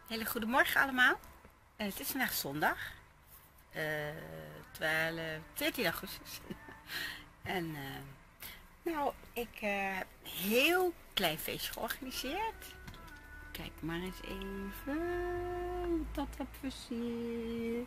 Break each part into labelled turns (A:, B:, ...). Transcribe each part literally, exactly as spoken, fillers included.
A: Hele goedemorgen allemaal. Uh, het is vandaag zondag, uh, twaalf, veertien augustus. en uh, nou, ik uh, heb een heel klein feestje georganiseerd. Kijk maar eens even hoe dat heb versierd.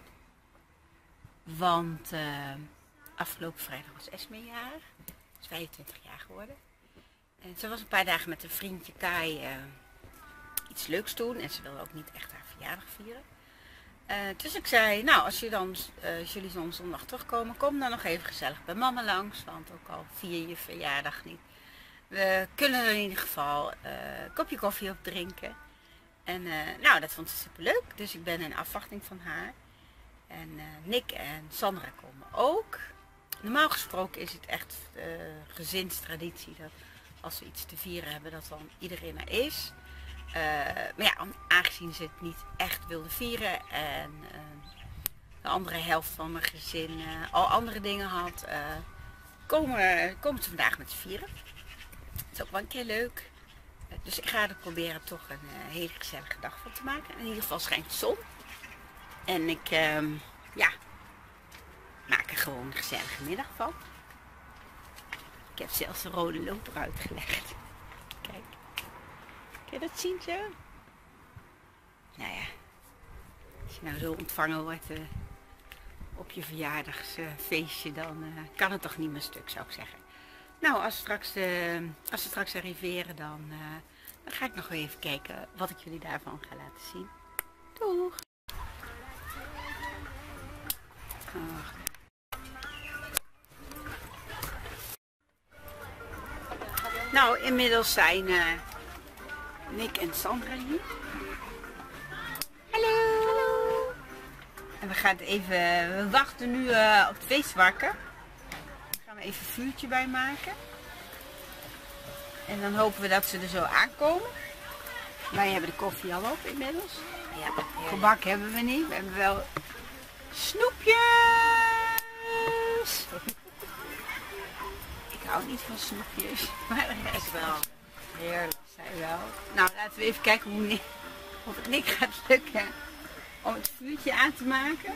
A: Want uh, afgelopen vrijdag was Esme jarig. Ze is vijfentwintig jaar geworden. En ze was een paar dagen met een vriendje Kai uh, iets leuks doen. En ze wilde ook niet echt haar verjaardag vieren. Uh, dus ik zei, nou als, je dan, uh, als jullie dan zondag terugkomen, kom dan nog even gezellig bij mama langs. Want ook al vier je verjaardag niet. We kunnen er in ieder geval uh, een kopje koffie op drinken. En uh, nou, dat vond ze super leuk. Dus ik ben in afwachting van haar. En uh, Nick en Sandra komen ook. Normaal gesproken is het echt uh, gezinstraditie dat als we iets te vieren hebben, dat dan iedereen er is. Uh, maar ja, aangezien ze het niet echt wilden vieren en uh, de andere helft van mijn gezin uh, al andere dingen had, uh, komen, komen ze vandaag met z'n vieren. Dat is ook wel een keer leuk. Uh, dus ik ga er proberen toch een uh, hele gezellige dag van te maken. In ieder geval schijnt de zon. En ik, uh, ja, maak er gewoon een gezellige middag van. Ik heb zelfs de rode loper uitgelegd. Kijk. Kun je dat zien zo? Nou ja. Als je nou zo ontvangen wordt uh, op je verjaardagsfeestje, uh, dan uh, kan het toch niet meer stuk, zou ik zeggen. Nou, als, straks, uh, als we straks arriveren, dan, uh, dan ga ik nog even kijken wat ik jullie daarvan ga laten zien. Doeg! Oh. Nou, inmiddels zijn uh, Nick en Sandra hier. Hallo! Hallo! En we gaan even, we wachten nu uh, op het feestwakken. Daar gaan we even een vuurtje bij maken. En dan hopen we dat ze er zo aankomen. Wij hebben de koffie al op inmiddels. Ja, gebak hebben we niet, we hebben wel snoepjes! Ik hou niet van snoepjes, maar de rest wel. Heerlijk. Zij wel. Nou, laten we even kijken hoe Nick, of het Nick gaat lukken om het vuurtje aan te maken.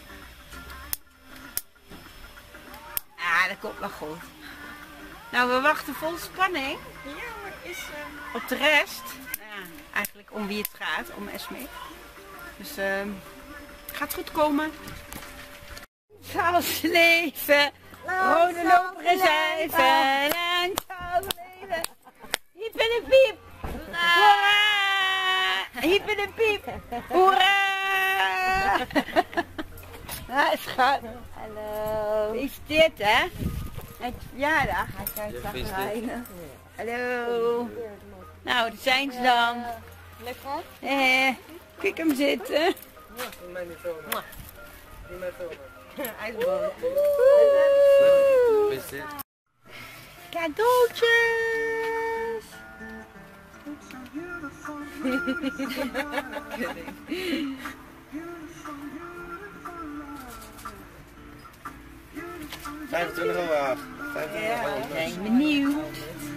A: Ah, dat komt wel goed. Nou, we wachten vol spanning. Ja, maar is uh... op de rest. Nou ja, eigenlijk om wie het gaat, om Esme. Dus uh, het gaat goed komen. Zoals leven, rode loper en cijfer, lang zal leven. Hiep en een piep! Hoera! Hiep en een piep! Hoera! Nou, schat.
B: Hallo.
A: Gefeliciteerd, hè? Het verjaardag.
B: Hij kijkt rijden.
A: Hallo. Nou, daar zijn ze dan.
B: Lekker?
A: Eh, kijk hem zitten.
C: Ja, mij niet filmen. Niet mij filmen.
B: IJsboom.
A: Cadeautjes!
C: vijfentwintig euro.
A: Ja, ik ben benieuwd.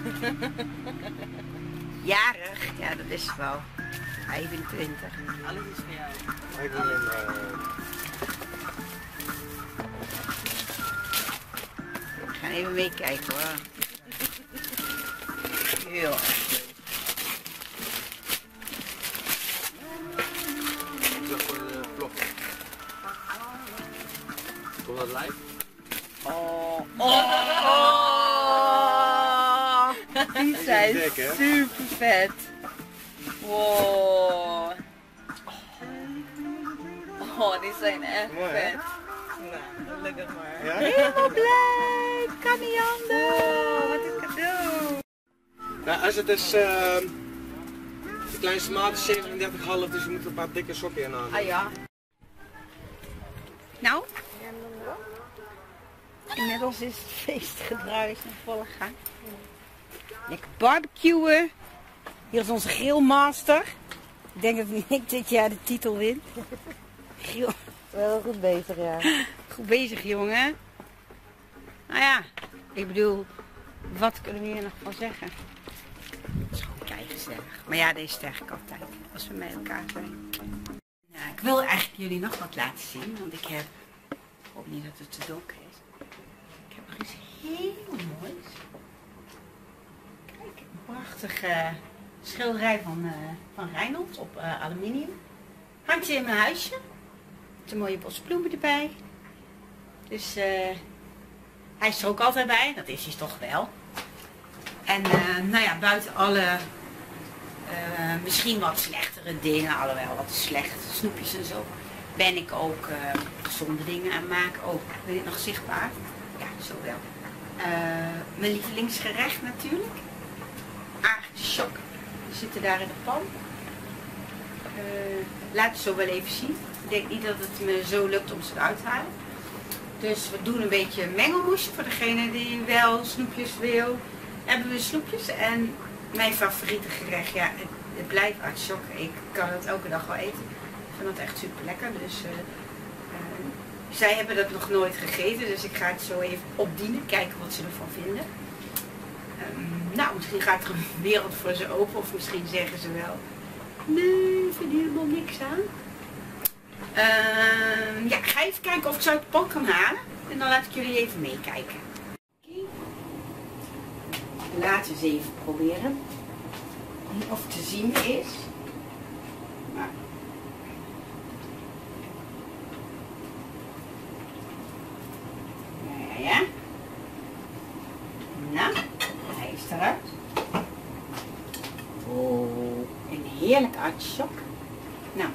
A: Jarig? Ja, dat is het wel. vijfentwintig.
B: Alles is voor jou.
C: Ik wil in, uh...
A: We gaan even meekijken hoor. Heel erg leuk.
C: Zo voor de vlog. Komt dat live?
A: Oh, oh, oh. Die zijn
C: dik, hè?
A: super vet. Wow. Oh, die zijn echt
C: Mooi, hè?
A: vet.
B: Nou, gelukkig maar.
C: Ja?
A: Helemaal blij. Kan niet anders. Oh, wat een cadeau.
C: Nou, als het is, uh, de kleinste maat is zevenendertig komma vijf, dus je moet er een paar dikke sokken in aan.
A: Ah ja. Nou, inmiddels is het feestgedruis in volle gang. Lekker barbecuen. Hier is onze grillmaster. Ik denk dat Nick dit jaar de titel wint. Grill.
B: Wel goed bezig, ja.
A: Goed bezig, jongen. Nou ja, ik bedoel, wat kunnen we hier nog van zeggen? Het is gewoon keihard. gezellig. Maar ja, deze sterk ik altijd als we met elkaar zijn. Nou, ik wil eigenlijk jullie nog wat laten zien, want ik heb, ik hoop niet dat het te donker is. Ik heb nog iets heel moois. Kijk, een prachtige schilderij van, uh, van Reinhold op uh, aluminium. Hangt hier in mijn huisje. Met een mooie bos bloemen erbij. Dus uh, hij is er ook altijd bij, dat is hij toch wel. En uh, nou ja, buiten alle uh, misschien wat slechtere dingen, alhoewel wat slechte snoepjes en zo, ben ik ook uh, gezonde dingen aan het maken. Oh, ben je nog zichtbaar? Ja, zo wel. Uh, mijn lievelingsgerecht natuurlijk. Aardappelschokken. Die zitten daar in de pan. Uh, laat het zo wel even zien. Ik denk niet dat het me zo lukt om ze eruit te halen. Dus we doen een beetje mengelmoesje voor degene die wel snoepjes wil. Hebben we snoepjes en mijn favoriete gerecht, ja, het, het blijft artisjokken. Ik kan het elke dag wel eten. Ik vind het echt super lekker. Dus uh, uh, zij hebben dat nog nooit gegeten, dus ik ga het zo even opdienen, kijken wat ze ervan vinden. Um, nou, misschien gaat er een wereld voor ze open, of misschien zeggen ze wel, nee, ik vind hier helemaal niks aan. Uh, ja, ik ga even kijken of ik ze uit de pan kan halen en dan laat ik jullie even meekijken. Laten we eens even proberen of het te zien is. Maar... Ja, ja, ja. Nou, hij is eruit. Oh, een heerlijk artichok. Nou,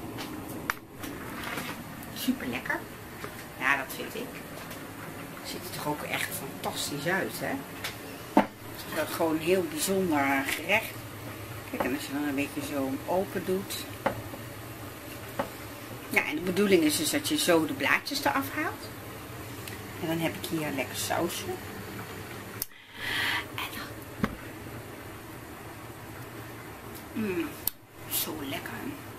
A: super lekker. Ja, dat vind ik. Ziet er toch ook echt fantastisch uit, hè? Dat is gewoon een heel bijzonder gerecht. Kijk, en als je dan een beetje zo open doet. Ja, en de bedoeling is dus dat je zo de blaadjes eraf haalt. En dan heb ik hier een lekker sausje. En dan... Mm, zo lekker.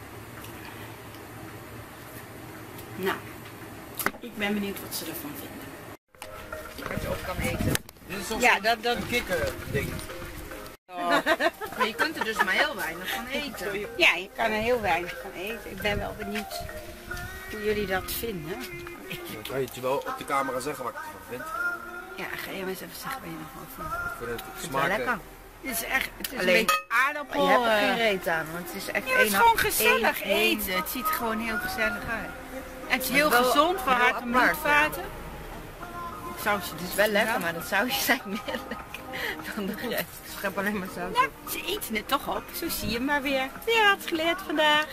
A: Nou, ik ben benieuwd wat ze ervan vinden.
B: Wat je op kan eten.
C: Dit is
A: Ja, dat, dat...
C: een kikkerding.
B: Oh. Maar je kunt er dus maar heel weinig van eten.
A: Ja, je kan er heel weinig van eten. Ik ben wel benieuwd hoe jullie dat vinden.
C: Dan kan je het je wel op de camera zeggen wat ik ervan vind.
A: Ja, ga je maar eens even zeggen wat je nog wel vindt.
C: Ik vind het
B: Het is wel
C: smaken.
B: lekker.
A: Het is echt, het is
B: Alleen-
A: een beetje aardappel.
B: Maar je hebt er geen
A: eh,
B: reet aan, want het is echt
A: ja, het is
B: één-
A: gewoon gezellig
B: één- één-
A: eten. Het ziet er gewoon heel gezellig uit. En het is
B: Maar
A: heel
B: wel
A: gezond voor
B: heel
A: hart en
B: apart,
A: bloedvaten. Sausje,
B: Het
A: dus
B: is wel lekker, maar dat sausje zijn meer lekker dan de rest. Ik heb alleen maar saus
A: Ja,
B: op.
A: ze eten het toch op. Zo zie je maar weer. Weer wat geleerd vandaag.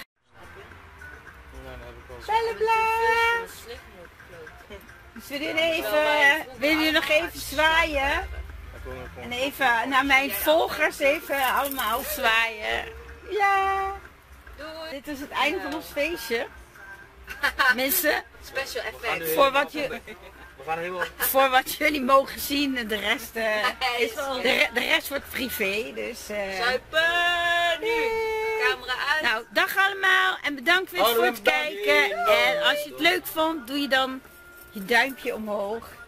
A: Belleblaas. Dus we doen even, willen jullie nog even zwaaien? En even naar mijn volgers even allemaal zwaaien. Ja. Dit is het einde van ons feestje. Mensen,
B: Special effect.
A: voor wat, je,
C: We gaan helemaal...
A: voor wat jullie mogen zien, de rest, uh, is, de, re- de rest wordt privé. Dus, uh,
B: Zuipen nu! Camera uit!
A: nou, dag allemaal en bedankt weer voor het kijken. En als je het leuk vond, doe je dan je duimpje omhoog.